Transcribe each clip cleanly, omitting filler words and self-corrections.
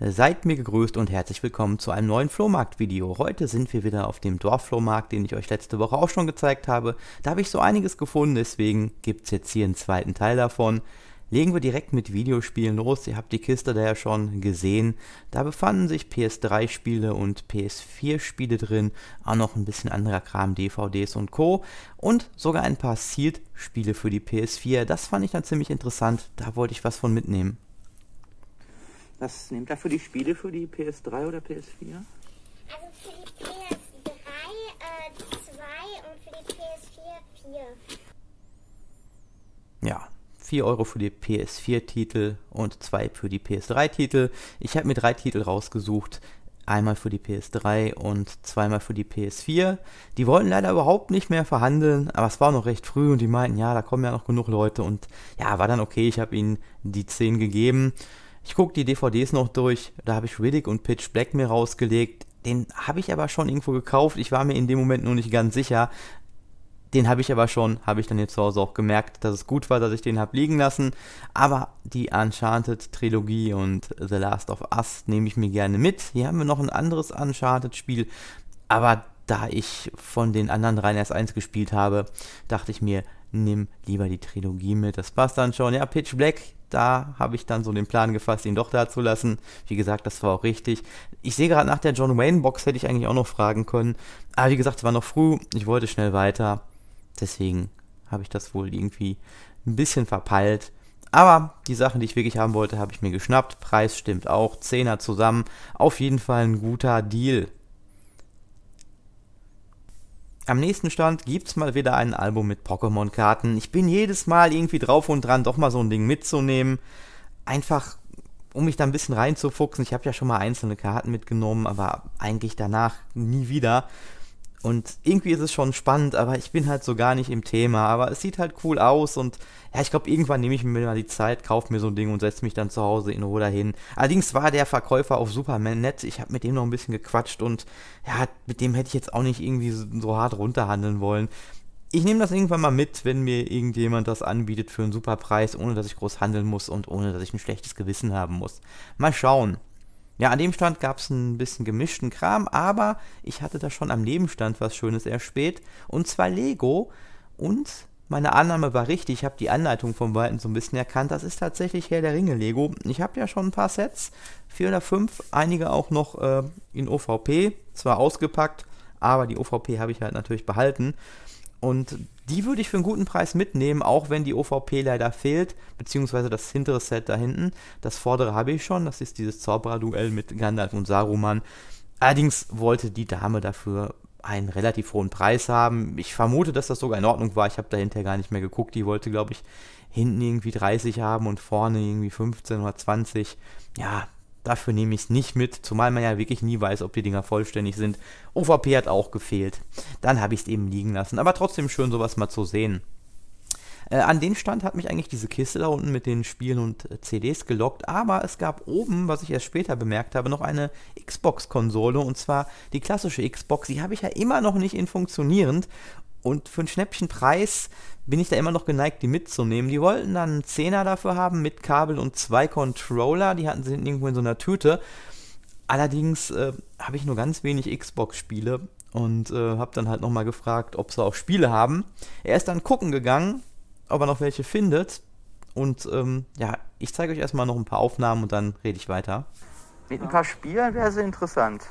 Seid mir gegrüßt und herzlich willkommen zu einem neuen Flohmarkt-Video. Heute sind wir wieder auf dem Dorfflohmarkt, den ich euch letzte Woche auch schon gezeigt habe. Da habe ich so einiges gefunden, deswegen gibt es jetzt hier einen zweiten Teil davon. Legen wir direkt mit Videospielen los. Ihr habt die Kiste da ja schon gesehen. Da befanden sich PS3-Spiele und PS4-Spiele drin. Auch noch ein bisschen anderer Kram, DVDs und Co. Und sogar ein paar Sealed-Spiele für die PS4. Das fand ich dann ziemlich interessant. Da wollte ich was von mitnehmen. Was nehmt ihr für die Spiele für die PS3 oder PS4? Also für die PS3 2 und für die PS4 4. Ja, 4 Euro für die PS4-Titel und 2 für die PS3-Titel. Ich habe mir 3 Titel rausgesucht. Einmal für die PS3 und zweimal für die PS4. Die wollten leider überhaupt nicht mehr verhandeln, aber es war noch recht früh und die meinten, ja, da kommen ja noch genug Leute und ja, war dann okay, ich habe ihnen die 10 gegeben. Ich gucke die DVDs noch durch, da habe ich Riddick und Pitch Black mir rausgelegt. Den habe ich aber schon irgendwo gekauft, ich war mir in dem Moment nur nicht ganz sicher. Den habe ich aber schon, habe ich dann jetzt zu Hause auch gemerkt, dass es gut war, dass ich den habe liegen lassen. Aber die Uncharted-Trilogie und The Last of Us nehme ich mir gerne mit. Hier haben wir noch ein anderes Uncharted-Spiel, aber da ich von den anderen dreien erst eins gespielt habe, dachte ich mir, nimm lieber die Trilogie mit, das passt dann schon. Ja, Pitch Black, da habe ich dann so den Plan gefasst, ihn doch da zu lassen. Wie gesagt, das war auch richtig. Ich sehe gerade, nach der John Wayne Box hätte ich eigentlich auch noch fragen können. Aber wie gesagt, es war noch früh, ich wollte schnell weiter. Deswegen habe ich das wohl irgendwie ein bisschen verpeilt. Aber die Sachen, die ich wirklich haben wollte, habe ich mir geschnappt. Preis stimmt auch, 10er zusammen. Auf jeden Fall ein guter Deal. Am nächsten Stand gibt es mal wieder ein Album mit Pokémon-Karten. Ich bin jedes Mal irgendwie drauf und dran, doch mal so ein Ding mitzunehmen. Einfach, um mich da ein bisschen reinzufuchsen. Ich habe ja schon mal einzelne Karten mitgenommen, aber eigentlich danach nie wieder. Und irgendwie ist es schon spannend, aber ich bin halt so gar nicht im Thema. Aber es sieht halt cool aus und ja, ich glaube, irgendwann nehme ich mir mal die Zeit, kaufe mir so ein Ding und setze mich dann zu Hause in Ruhe dahin. Allerdings war der Verkäufer auf Superman nett. Ich habe mit dem noch ein bisschen gequatscht und ja, mit dem hätte ich jetzt auch nicht irgendwie so hart runterhandeln wollen. Ich nehme das irgendwann mal mit, wenn mir irgendjemand das anbietet für einen super Preis, ohne dass ich groß handeln muss und ohne dass ich ein schlechtes Gewissen haben muss. Mal schauen. Ja, an dem Stand gab es ein bisschen gemischten Kram, aber ich hatte da schon am Nebenstand was Schönes erspäht, und zwar Lego, und meine Annahme war richtig, ich habe die Anleitung vom Weiten so ein bisschen erkannt, das ist tatsächlich Herr der Ringe Lego. Ich habe ja schon ein paar Sets, 4 oder 5, einige auch noch in OVP, zwar ausgepackt, aber die OVP habe ich halt natürlich behalten. Und die würde ich für einen guten Preis mitnehmen, auch wenn die OVP leider fehlt, beziehungsweise das hintere Set da hinten. Das vordere habe ich schon, das ist dieses Zauberer-Duell mit Gandalf und Saruman. Allerdings wollte die Dame dafür einen relativ hohen Preis haben. Ich vermute, dass das sogar in Ordnung war, ich habe dahinter gar nicht mehr geguckt. Die wollte, glaube ich, hinten irgendwie 30 haben und vorne irgendwie 15 oder 20. Ja, dafür nehme ich es nicht mit, zumal man ja wirklich nie weiß, ob die Dinger vollständig sind. OVP hat auch gefehlt. Dann habe ich es eben liegen lassen. Aber trotzdem schön, sowas mal zu sehen. An den Stand hat mich eigentlich diese Kiste da unten mit den Spielen und CDs gelockt. Aber es gab oben, was ich erst später bemerkt habe, noch eine Xbox-Konsole. Und zwar die klassische Xbox. Die habe ich ja immer noch nicht in funktionierend. Und für einen Schnäppchenpreis bin ich da immer noch geneigt, die mitzunehmen. Die wollten dann einen 10er dafür haben mit Kabel und 2 Controller. Die hatten sie irgendwo in so einer Tüte. Allerdings habe ich nur ganz wenig Xbox-Spiele und habe dann halt nochmal gefragt, ob sie auch Spiele haben. Er ist dann gucken gegangen, ob er noch welche findet. Und ja, ich zeige euch erstmal noch ein paar Aufnahmen und dann rede ich weiter. Mit ein paar Spielen wäre sehr interessant.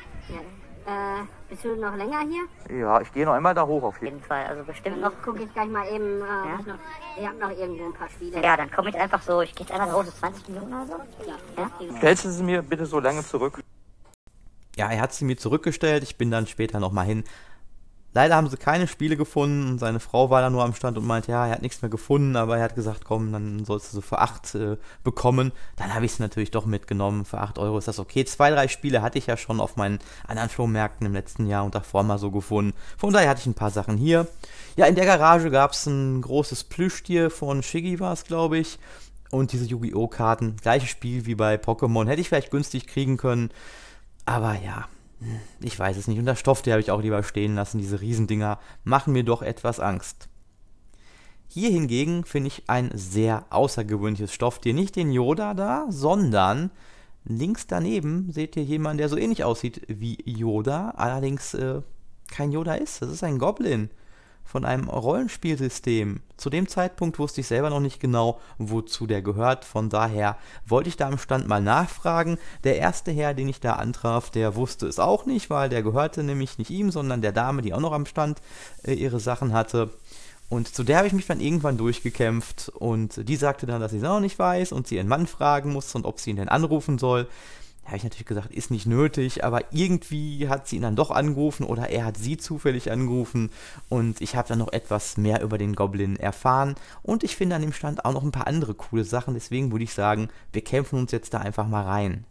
Ja, bist du noch länger hier? Ja, ich gehe noch einmal da hoch auf jeden Fall, also bestimmt noch. Gucke ich gleich mal eben. Ja? Ich habe noch irgendwo ein paar Spiele. Ja, dann komme ich einfach so, ich gehe jetzt einmal raus, so 20 Minuten oder so. Ja? Stellst du sie mir bitte so lange zurück? Ja, er hat sie mir zurückgestellt, ich bin dann später nochmal hin. Leider haben sie keine Spiele gefunden, seine Frau war da nur am Stand und meinte, ja, er hat nichts mehr gefunden, aber er hat gesagt, komm, dann sollst du sie für 8 bekommen. Dann habe ich sie natürlich doch mitgenommen, für 8 Euro ist das okay. 2, 3 Spiele hatte ich ja schon auf meinen anderen Flohmärkten im letzten Jahr und davor mal so gefunden. Von daher hatte ich ein paar Sachen hier. Ja, in der Garage gab es ein großes Plüschtier von Shiggy war es, glaube ich. Und diese Yu-Gi-Oh! Karten, gleiches Spiel wie bei Pokémon, hätte ich vielleicht günstig kriegen können, aber ja. Ich weiß es nicht. Und das Stofftier habe ich auch lieber stehen lassen. Diese Riesendinger machen mir doch etwas Angst. Hier hingegen finde ich ein sehr außergewöhnliches Stofftier. Nicht den Yoda da, sondern Links daneben seht ihr jemanden, der so ähnlich aussieht wie Yoda, allerdings kein Yoda ist. Das ist ein Goblin von einem Rollenspielsystem. Zu dem Zeitpunkt wusste ich selber noch nicht genau, wozu der gehört. Von daher wollte ich da am Stand mal nachfragen. Der erste Herr, den ich da antraf, der wusste es auch nicht, weil der gehörte nämlich nicht ihm, sondern der Dame, die auch noch am Stand ihre Sachen hatte. Und zu der habe ich mich dann irgendwann durchgekämpft und die sagte dann, dass sie es auch nicht weiß und sie ihren Mann fragen muss und ob sie ihn denn anrufen soll. Da habe ich natürlich gesagt, ist nicht nötig, aber irgendwie hat sie ihn dann doch angerufen oder er hat sie zufällig angerufen und ich habe dann noch etwas mehr über den Goblin erfahren und ich finde an dem Stand auch noch ein paar andere coole Sachen, deswegen würde ich sagen, wir kämpfen uns jetzt da einfach mal rein.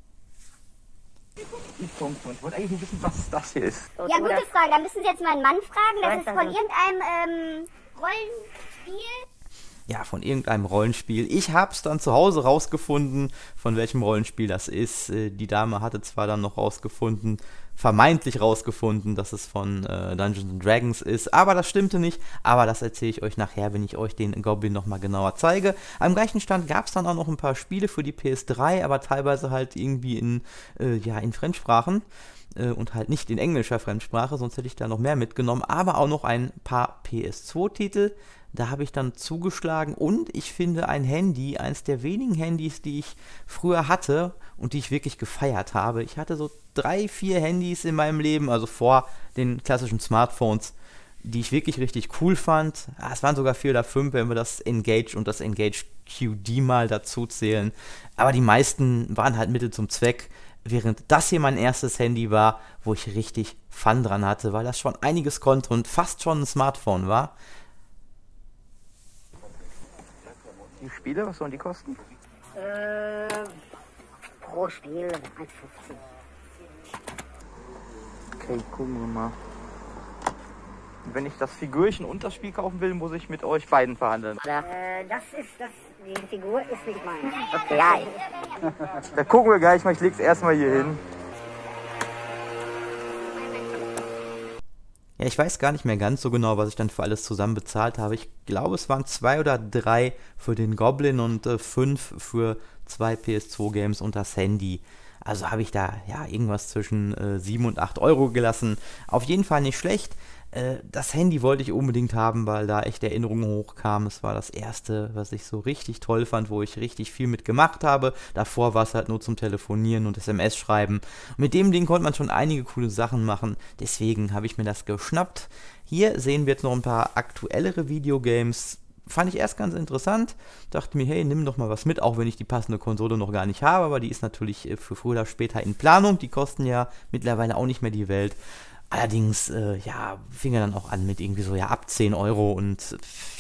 Ich wollte eigentlich nicht wissen, was das hier ist. Ja, gute Frage. Da müssen Sie jetzt meinen Mann fragen. Das ist von irgendeinem Rollenspiel. Ja, von irgendeinem Rollenspiel. Ich habe es dann zu Hause rausgefunden, von welchem Rollenspiel das ist. Die Dame hatte zwar dann noch rausgefunden, vermeintlich rausgefunden, dass es von Dungeons & Dragons ist, aber das stimmte nicht. Aber das erzähle ich euch nachher, wenn ich euch den Goblin nochmal genauer zeige. Am gleichen Stand gab es dann auch noch ein paar Spiele für die PS3, aber teilweise halt irgendwie in Fremdsprachen. Und halt nicht in englischer Fremdsprache, sonst hätte ich da noch mehr mitgenommen, aber auch noch ein paar PS2-Titel. Da habe ich dann zugeschlagen und ich finde ein Handy, eines der wenigen Handys, die ich früher hatte und die ich wirklich gefeiert habe. Ich hatte so 3, 4 Handys in meinem Leben, also vor den klassischen Smartphones, die ich wirklich richtig cool fand. Es waren sogar 4 oder 5, wenn wir das Engage und das Engage QD mal dazu zählen. Aber die meisten waren halt Mittel zum Zweck. Während das hier mein erstes Handy war, wo ich richtig Fun dran hatte, weil das schon einiges konnte und fast schon ein Smartphone war. Die Spiele, was sollen die kosten? Pro Spiel 1,50. Okay, gucken wir mal. Wenn ich das Figürchen und das Spiel kaufen will, muss ich mit euch beiden verhandeln. Die Figur ist nicht meine. Okay, ja. Da gucken wir gleich mal, ich leg's erstmal hier hin. Ja, ich weiß gar nicht mehr ganz so genau, was ich dann für alles zusammen bezahlt habe. Ich glaube, es waren 2 oder 3 für den Goblin und 5 für 2 PS2-Games und das Handy. Also habe ich da ja irgendwas zwischen 7 und 8 Euro gelassen. Auf jeden Fall nicht schlecht. Das Handy wollte ich unbedingt haben, weil da echt Erinnerungen hochkamen. Es war das erste, was ich so richtig toll fand, wo ich richtig viel mit gemacht habe. Davor war es halt nur zum Telefonieren und SMS schreiben. Mit dem Ding konnte man schon einige coole Sachen machen. Deswegen habe ich mir das geschnappt. Hier sehen wir jetzt noch ein paar aktuellere Videogames. Fand ich erst ganz interessant. Dachte mir, hey, nimm doch mal was mit, auch wenn ich die passende Konsole noch gar nicht habe. Aber die ist natürlich für früher oder später in Planung. Die kosten ja mittlerweile auch nicht mehr die Welt. Allerdings, fing er dann auch an mit irgendwie so, ab 10 Euro und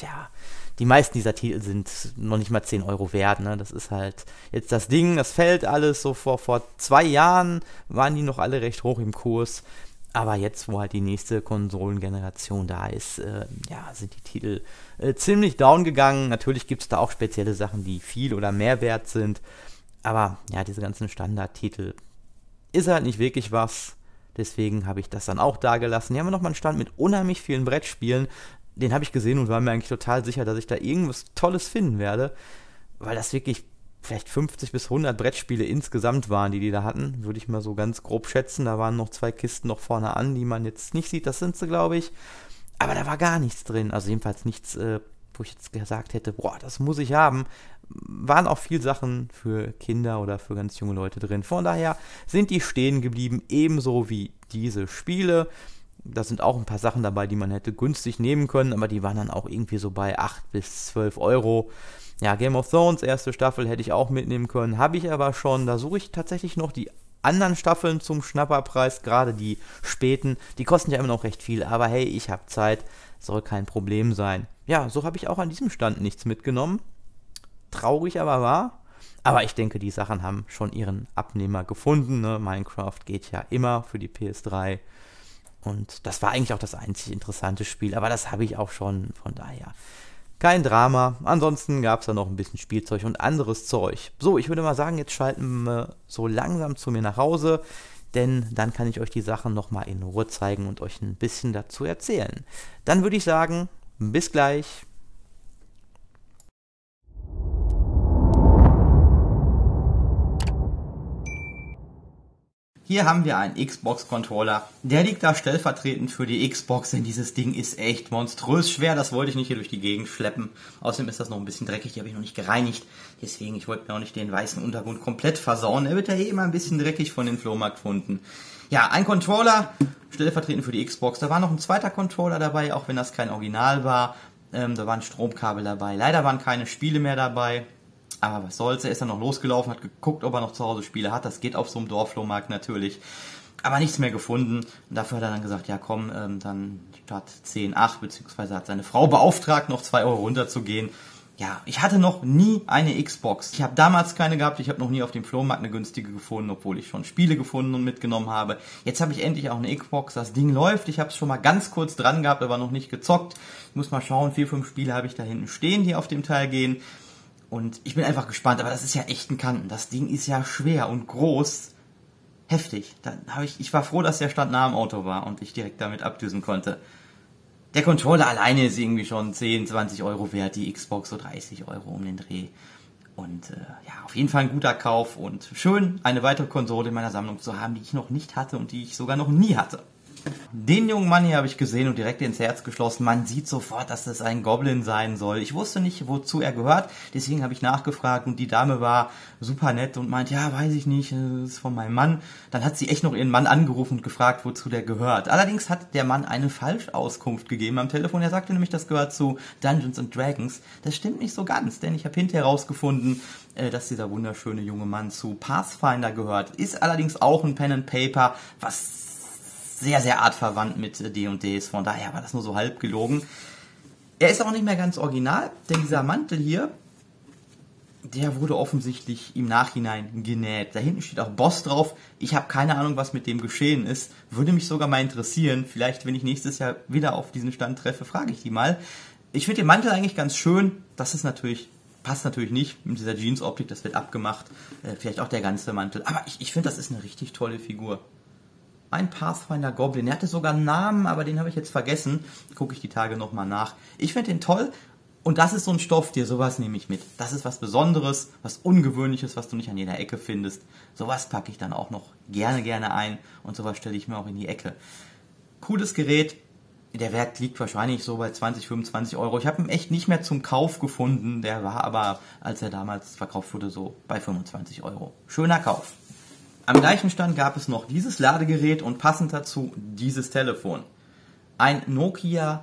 die meisten dieser Titel sind noch nicht mal 10 Euro wert, ne? Das ist halt jetzt das Ding, das fällt alles so vor 2 Jahren, waren die noch alle recht hoch im Kurs, aber jetzt, wo halt die nächste Konsolengeneration da ist, sind die Titel ziemlich down gegangen. Natürlich gibt es da auch spezielle Sachen, die viel oder mehr wert sind, aber ja, diese ganzen Standardtitel ist halt nicht wirklich was. Deswegen habe ich das dann auch da gelassen. Hier haben wir nochmal einen Stand mit unheimlich vielen Brettspielen. Den habe ich gesehen und war mir eigentlich total sicher, dass ich da irgendwas Tolles finden werde. Weil das wirklich vielleicht 50 bis 100 Brettspiele insgesamt waren, die da hatten. Würde ich mal so ganz grob schätzen. Da waren noch 2 Kisten noch vorne an, die man jetzt nicht sieht. Das sind sie, glaube ich. Aber da war gar nichts drin. Also jedenfalls nichts, wo ich jetzt gesagt hätte, boah, das muss ich haben. Waren auch viel Sachen für Kinder oder für ganz junge Leute drin. Von daher sind die stehen geblieben, ebenso wie diese Spiele. Da sind auch ein paar Sachen dabei, die man hätte günstig nehmen können, aber die waren dann auch irgendwie so bei 8 bis 12 Euro. Ja, Game of Thrones, erste Staffel hätte ich auch mitnehmen können, habe ich aber schon. Da suche ich tatsächlich noch die anderen Staffeln zum Schnapperpreis, gerade die späten. Die kosten ja immer noch recht viel, aber hey, ich habe Zeit, soll kein Problem sein. Ja, so habe ich auch an diesem Stand nichts mitgenommen. Traurig aber war. Aber ich denke, die Sachen haben schon ihren Abnehmer gefunden. Ne? Minecraft geht ja immer für die PS3. Und das war eigentlich auch das einzig interessante Spiel. Aber das habe ich auch schon, von daher kein Drama. Ansonsten gab es da noch ein bisschen Spielzeug und anderes Zeug. So, ich würde mal sagen, jetzt schalten wir so langsam zu mir nach Hause. Denn dann kann ich euch die Sachen nochmal in Ruhe zeigen und euch ein bisschen dazu erzählen. Dann würde ich sagen, bis gleich. Hier haben wir einen Xbox-Controller. Der liegt da stellvertretend für die Xbox, denn dieses Ding ist echt monströs schwer. Das wollte ich nicht hier durch die Gegend schleppen. Außerdem ist das noch ein bisschen dreckig, die habe ich noch nicht gereinigt. Deswegen, ich wollte mir auch nicht den weißen Untergrund komplett versauen. Der wird ja eh immer ein bisschen dreckig von den Flohmarktfunden. Ja, ein Controller, stellvertretend für die Xbox. Da war noch ein zweiter Controller dabei, auch wenn das kein Original war. Da waren Stromkabel dabei. Leider waren keine Spiele mehr dabei. Aber was soll's, er ist dann noch losgelaufen, hat geguckt, ob er noch zu Hause Spiele hat. Das geht auf so einem Dorfflohmarkt natürlich. Aber nichts mehr gefunden. Und dafür hat er dann gesagt, ja komm, dann statt 10,8, beziehungsweise hat seine Frau beauftragt, noch 2 Euro runterzugehen. Ja, ich hatte noch nie eine Xbox. Ich habe damals keine gehabt, ich habe noch nie auf dem Flohmarkt eine günstige gefunden, obwohl ich schon Spiele gefunden und mitgenommen habe. Jetzt habe ich endlich auch eine Xbox, das Ding läuft. Ich habe es schon mal ganz kurz dran gehabt, aber noch nicht gezockt. Ich muss mal schauen, 4, 5 Spiele habe ich da hinten stehen, die auf dem Teil gehen. Und ich bin einfach gespannt, aber das ist ja echt ein Kanten. Das Ding ist ja schwer und groß. Heftig. Ich war froh, dass der Stand nah am Auto war und ich direkt damit abdüsen konnte. Der Controller alleine ist irgendwie schon 10, 20 Euro wert, die Xbox so 30 Euro um den Dreh. Und ja, auf jeden Fall ein guter Kauf und schön, eine weitere Konsole in meiner Sammlung zu haben, die ich noch nicht hatte und die ich sogar noch nie hatte. Den jungen Mann hier habe ich gesehen und direkt ins Herz geschlossen. Man sieht sofort, dass das ein Goblin sein soll. Ich wusste nicht, wozu er gehört, deswegen habe ich nachgefragt und die Dame war super nett und meint, ja, weiß ich nicht, das ist von meinem Mann. Dann hat sie echt noch ihren Mann angerufen und gefragt, wozu der gehört. Allerdings hat der Mann eine Falschauskunft gegeben am Telefon. Er sagte nämlich, das gehört zu Dungeons and Dragons. Das stimmt nicht so ganz, denn ich habe hinterher herausgefunden, dass dieser wunderschöne junge Mann zu Pathfinder gehört. Ist allerdings auch ein Pen and Paper, was sehr, sehr artverwandt mit D&D ist. Von daher war das nur so halb gelogen. Er ist auch nicht mehr ganz original, denn dieser Mantel hier, der wurde offensichtlich im Nachhinein genäht. Da hinten steht auch Boss drauf. Ich habe keine Ahnung, was mit dem geschehen ist. Würde mich sogar mal interessieren. Vielleicht, wenn ich nächstes Jahr wieder auf diesen Stand treffe, frage ich die mal. Ich finde den Mantel eigentlich ganz schön. Das ist natürlich, passt natürlich nicht mit dieser Jeans-Optik. Das wird abgemacht. Vielleicht auch der ganze Mantel. Aber ich finde, das ist eine richtig tolle Figur. Ein Pathfinder Goblin. Der hatte sogar einen Namen, aber den habe ich jetzt vergessen. Gucke ich die Tage nochmal nach. Ich finde den toll. Und das ist so ein Stofftier, sowas nehme ich mit. Das ist was Besonderes, was Ungewöhnliches, was du nicht an jeder Ecke findest. Sowas packe ich dann auch noch gerne ein. Und sowas stelle ich mir auch in die Ecke. Cooles Gerät. Der Wert liegt wahrscheinlich so bei 20, 25 Euro. Ich habe ihn echt nicht mehr zum Kauf gefunden. Der war aber, als er damals verkauft wurde, so bei 25 Euro. Schöner Kauf. Am gleichen Stand gab es noch dieses Ladegerät und passend dazu dieses Telefon. Ein Nokia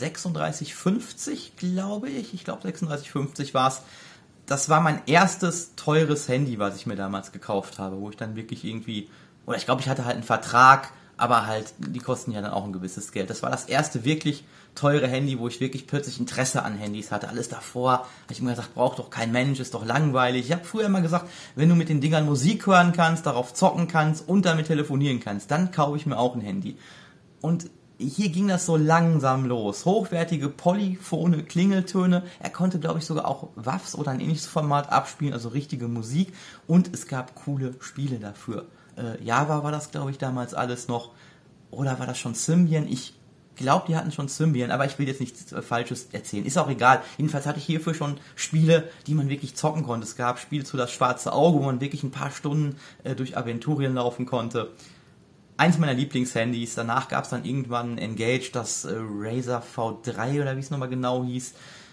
3650, glaube ich. Ich glaube 3650 war es. Das war mein erstes teures Handy, was ich mir damals gekauft habe, wo ich dann wirklich irgendwie, oder ich glaube, ich hatte halt einen Vertrag, aber halt, die kosten ja dann auch ein gewisses Geld. Das war das erste wirklich teure Handy, wo ich wirklich plötzlich Interesse an Handys hatte. Alles davor habe ich immer gesagt, braucht doch kein Mensch, ist doch langweilig. Ich habe früher immer gesagt, wenn du mit den Dingern Musik hören kannst, darauf zocken kannst und damit telefonieren kannst, dann kaufe ich mir auch ein Handy. Und hier ging das so langsam los. Hochwertige polyphone Klingeltöne. Er konnte, glaube ich, sogar auch WAVs oder ein ähnliches Format abspielen, also richtige Musik. Und es gab coole Spiele dafür. Java war das, glaube ich, damals alles noch. Oder war das schon Symbian? Ich glaube, die hatten schon Symbian, aber ich will jetzt nichts Falsches erzählen. Ist auch egal. Jedenfalls hatte ich hierfür schon Spiele, die man wirklich zocken konnte. Es gab Spiele zu Das Schwarze Auge, wo man wirklich ein paar Stunden durch Aventurien laufen konnte. Eins meiner Lieblingshandys. Danach gab es dann irgendwann Engage, das Razer V3 oder wie es nochmal genau hieß.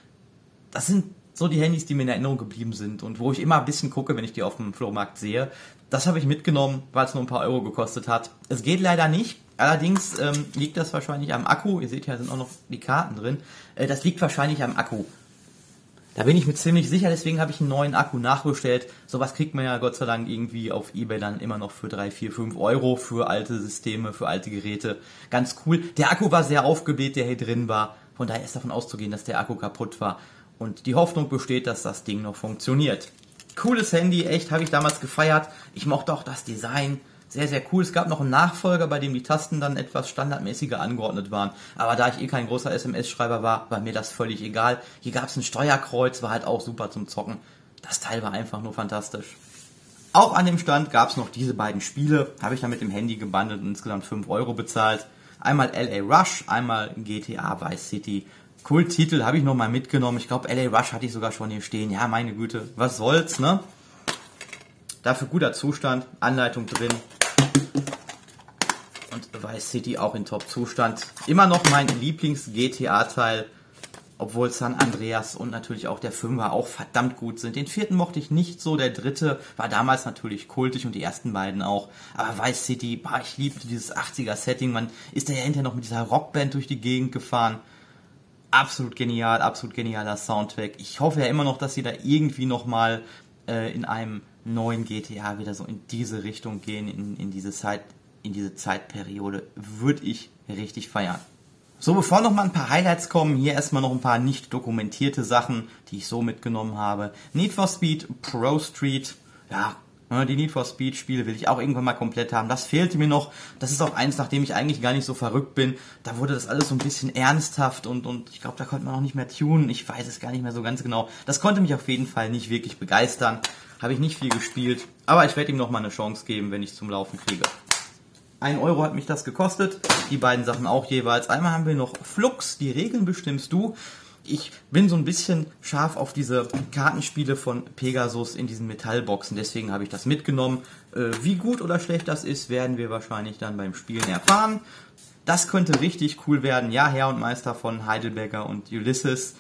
Das sind so die Handys, die mir in Erinnerung geblieben sind und wo ich immer ein bisschen gucke, wenn ich die auf dem Flohmarkt sehe. Das habe ich mitgenommen, weil es nur ein paar Euro gekostet hat. Es geht leider nicht. Allerdings liegt das wahrscheinlich am Akku. Ihr seht, hier sind auch noch die Karten drin. Das liegt wahrscheinlich am Akku. Da bin ich mir ziemlich sicher, deswegen habe ich einen neuen Akku nachbestellt. Sowas kriegt man ja Gott sei Dank irgendwie auf eBay dann immer noch für 3, 4, 5 Euro für alte Systeme, für alte Geräte. Ganz cool. Der Akku war sehr aufgebläht, der hier drin war. Von daher ist davon auszugehen, dass der Akku kaputt war. Und die Hoffnung besteht, dass das Ding noch funktioniert. Cooles Handy, echt, habe ich damals gefeiert. Ich mochte auch das Design. Sehr, sehr cool. Es gab noch einen Nachfolger, bei dem die Tasten dann etwas standardmäßiger angeordnet waren. Aber da ich eh kein großer SMS-Schreiber war mir das völlig egal. Hier gab es ein Steuerkreuz, war halt auch super zum Zocken. Das Teil war einfach nur fantastisch. Auch an dem Stand gab es noch diese beiden Spiele. Habe ich dann mit dem Handy gebundelt und insgesamt 5 Euro bezahlt. Einmal LA Rush, einmal GTA Vice City. Kulttitel habe ich noch mal mitgenommen. Ich glaube, LA Rush hatte ich sogar schon hier stehen. Ja, meine Güte, was soll's, ne? Dafür guter Zustand, Anleitung drin. Und Vice City auch in Top-Zustand. Immer noch mein Lieblings-GTA-Teil, obwohl San Andreas und natürlich auch der 5er auch verdammt gut sind. Den 4. mochte ich nicht so, der 3. war damals natürlich kultig und die ersten beiden auch. Aber Vice City, ich liebte dieses 80er-Setting, man ist ja hinterher noch mit dieser Rockband durch die Gegend gefahren. Absolut genial, absolut genialer Soundtrack. Ich hoffe ja immer noch, dass sie da irgendwie nochmal in einem neuen GTA wieder so in diese Richtung gehen, in diese Zeitperiode, würde ich richtig feiern. So, bevor noch mal ein paar Highlights kommen, hier erstmal noch ein paar nicht dokumentierte Sachen, die ich so mitgenommen habe. Need for Speed Pro Street, ja, die Need for Speed Spiele will ich auch irgendwann mal komplett haben. Das fehlte mir noch. Das ist auch eins, nachdem ich eigentlich gar nicht so verrückt bin. Da wurde das alles so ein bisschen ernsthaft und ich glaube, da konnte man auch nicht mehr tunen. Ich weiß es gar nicht mehr so ganz genau. Das konnte mich auf jeden Fall nicht wirklich begeistern. Habe ich nicht viel gespielt, aber ich werde ihm noch mal eine Chance geben, wenn ich es zum Laufen kriege. 1 Euro hat mich das gekostet, die beiden Sachen auch jeweils. Einmal haben wir noch Flux, die Regeln bestimmst du. Ich bin so ein bisschen scharf auf diese Kartenspiele von Pegasus in diesen Metallboxen, deswegen habe ich das mitgenommen. Wie gut oder schlecht das ist, werden wir wahrscheinlich dann beim Spielen erfahren. Das könnte richtig cool werden. Ja, Herr und Meister von Heidelberger und Ulysses.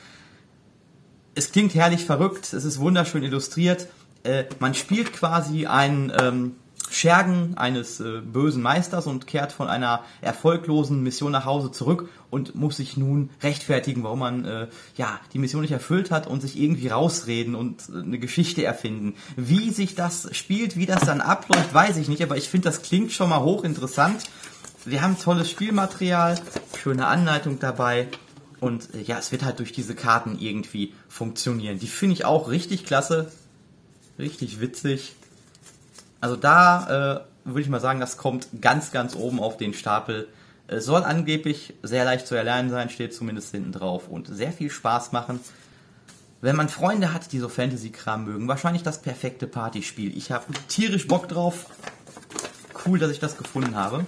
Es klingt herrlich verrückt, es ist wunderschön illustriert. Man spielt quasi einen Schergen eines bösen Meisters und kehrt von einer erfolglosen Mission nach Hause zurück und muss sich nun rechtfertigen, warum man die Mission nicht erfüllt hat und sich irgendwie rausreden und eine Geschichte erfinden. Wie sich das spielt, wie das dann abläuft, weiß ich nicht, aber ich finde, das klingt schon mal hochinteressant. Wir haben tolles Spielmaterial, schöne Anleitung dabei und es wird halt durch diese Karten irgendwie funktionieren. Die finde ich auch richtig klasse, richtig witzig. Also da würde ich mal sagen, das kommt ganz, ganz oben auf den Stapel. Soll angeblich sehr leicht zu erlernen sein, steht zumindest hinten drauf und sehr viel Spaß machen. Wenn man Freunde hat, die so Fantasy-Kram mögen, wahrscheinlich das perfekte Partyspiel. Ich habe tierisch Bock drauf. Cool, dass ich das gefunden habe.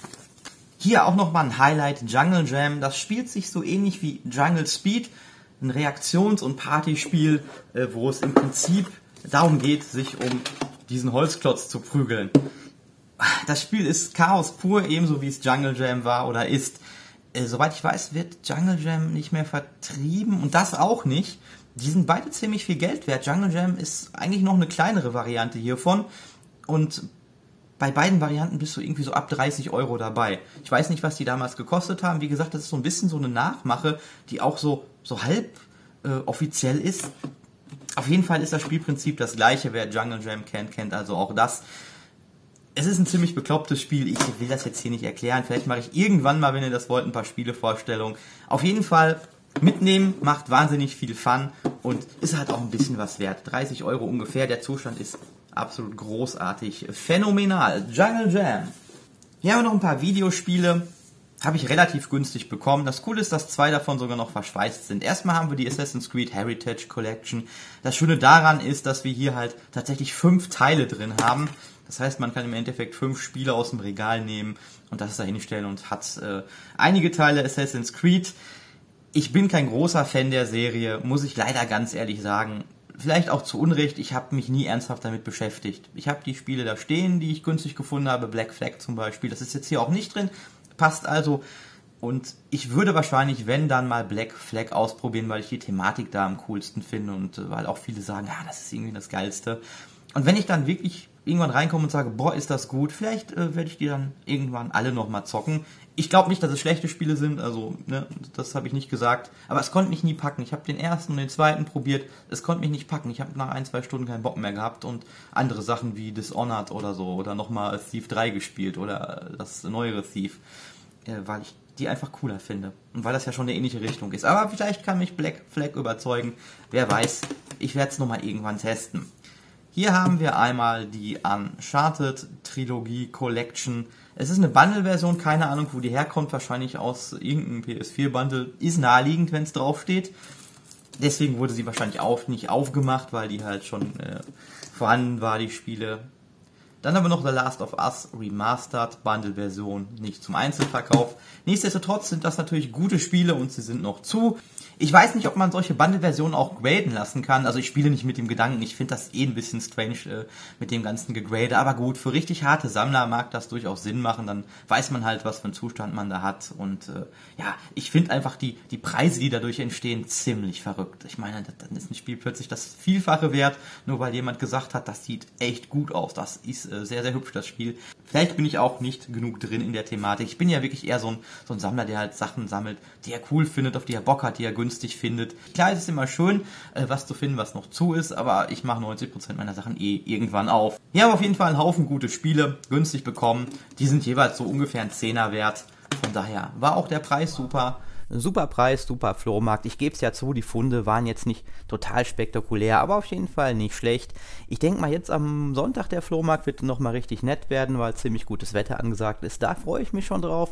Hier auch nochmal ein Highlight, Jungle Jam. Das spielt sich so ähnlich wie Jungle Speed. Ein Reaktions- und Partyspiel, wo es im Prinzip darum geht, sich um diesen Holzklotz zu prügeln. Das Spiel ist Chaos pur, ebenso wie es Jungle Jam war oder ist. Soweit ich weiß, wird Jungle Jam nicht mehr vertrieben und das auch nicht. Die sind beide ziemlich viel Geld wert. Jungle Jam ist eigentlich noch eine kleinere Variante hiervon und bei beiden Varianten bist du irgendwie so ab 30 Euro dabei. Ich weiß nicht, was die damals gekostet haben. Wie gesagt, das ist so ein bisschen so eine Nachmache, die auch so halb offiziell ist. Auf jeden Fall ist das Spielprinzip das gleiche, wer Jungle Jam kennt also auch das. Es ist ein ziemlich beklopptes Spiel, ich will das jetzt hier nicht erklären, vielleicht mache ich irgendwann mal, wenn ihr das wollt, ein paar Spielevorstellungen. Auf jeden Fall mitnehmen, macht wahnsinnig viel Fun und ist halt auch ein bisschen was wert. 30 Euro ungefähr, der Zustand ist absolut großartig, phänomenal. Jungle Jam. Hier haben wir noch ein paar Videospiele. Habe ich relativ günstig bekommen. Das Coole ist, dass 2 davon sogar noch verschweißt sind. Erstmal haben wir die Assassin's Creed Heritage Collection. Das Schöne daran ist, dass wir hier halt tatsächlich 5 Teile drin haben. Das heißt, man kann im Endeffekt 5 Spiele aus dem Regal nehmen und das da hinstellen und hat einige Teile Assassin's Creed. Ich bin kein großer Fan der Serie, muss ich leider ganz ehrlich sagen. Vielleicht auch zu Unrecht, ich habe mich nie ernsthaft damit beschäftigt. Ich habe die Spiele da stehen, die ich günstig gefunden habe, Black Flag zum Beispiel. Das ist jetzt hier auch nicht drin. Passt also und ich würde wahrscheinlich, wenn dann mal Black Flag ausprobieren, weil ich die Thematik da am coolsten finde und weil auch viele sagen, das ist irgendwie das Geilste. Und wenn ich dann wirklich irgendwann reinkomme und sage, ist das gut, vielleicht werde ich die dann irgendwann alle nochmal zocken. Ich glaube nicht, dass es schlechte Spiele sind, also das habe ich nicht gesagt, aber es konnte mich nie packen. Ich habe den ersten und den zweiten probiert, es konnte mich nicht packen. Ich habe nach 1-2 Stunden keinen Bock mehr gehabt und andere Sachen wie Dishonored oder so oder nochmal Thief 3 gespielt oder das neuere Thief, weil ich die einfach cooler finde und weil das ja schon eine ähnliche Richtung ist. Aber vielleicht kann mich Black Flag überzeugen, wer weiß, ich werde es nochmal irgendwann testen. Hier haben wir einmal die Uncharted Trilogie Collection. Es ist eine Bundle-Version, keine Ahnung, wo die herkommt, wahrscheinlich aus irgendeinem PS4-Bundle. Ist naheliegend, wenn es draufsteht. Deswegen wurde sie wahrscheinlich nicht aufgemacht, weil die halt schon vorhanden war, die Spiele. Dann haben wir noch The Last of Us Remastered Bundle-Version, nicht zum Einzelverkauf. Nichtsdestotrotz sind das natürlich gute Spiele und sie sind noch zu. Ich weiß nicht, ob man solche Bundle-Versionen auch graden lassen kann. Also ich spiele nicht mit dem Gedanken, ich finde das ein bisschen strange mit dem ganzen Gegrade. Aber gut, für richtig harte Sammler mag das durchaus Sinn machen. Dann weiß man halt, was für einen Zustand man da hat. Und ich finde einfach die Preise, die dadurch entstehen, ziemlich verrückt. Ich meine, dann ist ein Spiel plötzlich das Vielfache wert, nur weil jemand gesagt hat, das sieht echt gut aus. Das ist sehr, sehr hübsch, das Spiel. Vielleicht bin ich auch nicht genug drin in der Thematik. Ich bin ja wirklich eher so ein Sammler, der halt Sachen sammelt, die er cool findet, auf die er Bock hat, die er günstig findet. Klar, es ist immer schön, was zu finden, was noch zu ist, aber ich mache 90% meiner Sachen irgendwann auf. Wir haben auf jeden Fall einen Haufen gute Spiele günstig bekommen. Die sind jeweils so ungefähr ein Zehner wert. Von daher war auch der Preis super. Super Preis, super Flohmarkt. Ich gebe es ja zu, die Funde waren jetzt nicht total spektakulär, aber auf jeden Fall nicht schlecht. Ich denke mal, jetzt am Sonntag der Flohmarkt wird nochmal richtig nett werden, weil ziemlich gutes Wetter angesagt ist. Da freue ich mich schon drauf.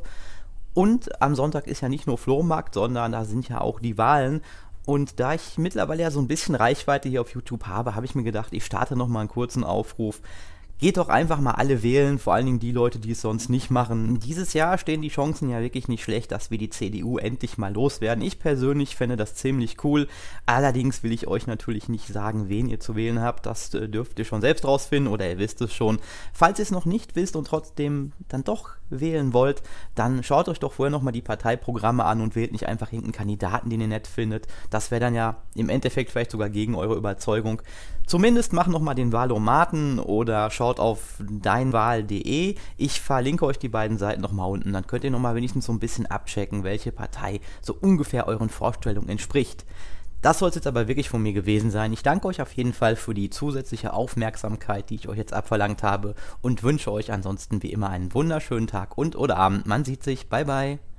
Und am Sonntag ist ja nicht nur Flohmarkt, sondern da sind ja auch die Wahlen. Und da ich mittlerweile ja so ein bisschen Reichweite hier auf YouTube habe, habe ich mir gedacht, ich starte nochmal einen kurzen Aufruf. Geht doch einfach mal alle wählen, vor allen Dingen die Leute, die es sonst nicht machen. Dieses Jahr stehen die Chancen ja wirklich nicht schlecht, dass wir die CDU endlich mal loswerden. Ich persönlich fände das ziemlich cool. Allerdings will ich euch natürlich nicht sagen, wen ihr zu wählen habt. Das dürft ihr schon selbst rausfinden oder ihr wisst es schon. Falls ihr es noch nicht wisst und trotzdem dann doch wählen wollt, dann schaut euch doch vorher nochmal die Parteiprogramme an und wählt nicht einfach irgendeinen Kandidaten, den ihr nett findet. Das wäre dann ja im Endeffekt vielleicht sogar gegen eure Überzeugung. Zumindest macht nochmal den Wahlomaten oder schaut auf deinwahl.de. Ich verlinke euch die beiden Seiten nochmal unten. Dann könnt ihr nochmal wenigstens so ein bisschen abchecken, welche Partei so ungefähr euren Vorstellungen entspricht. Das soll es jetzt aber wirklich von mir gewesen sein. Ich danke euch auf jeden Fall für die zusätzliche Aufmerksamkeit, die ich euch jetzt abverlangt habe und wünsche euch ansonsten wie immer einen wunderschönen Tag und oder Abend. Man sieht sich. Bye, bye.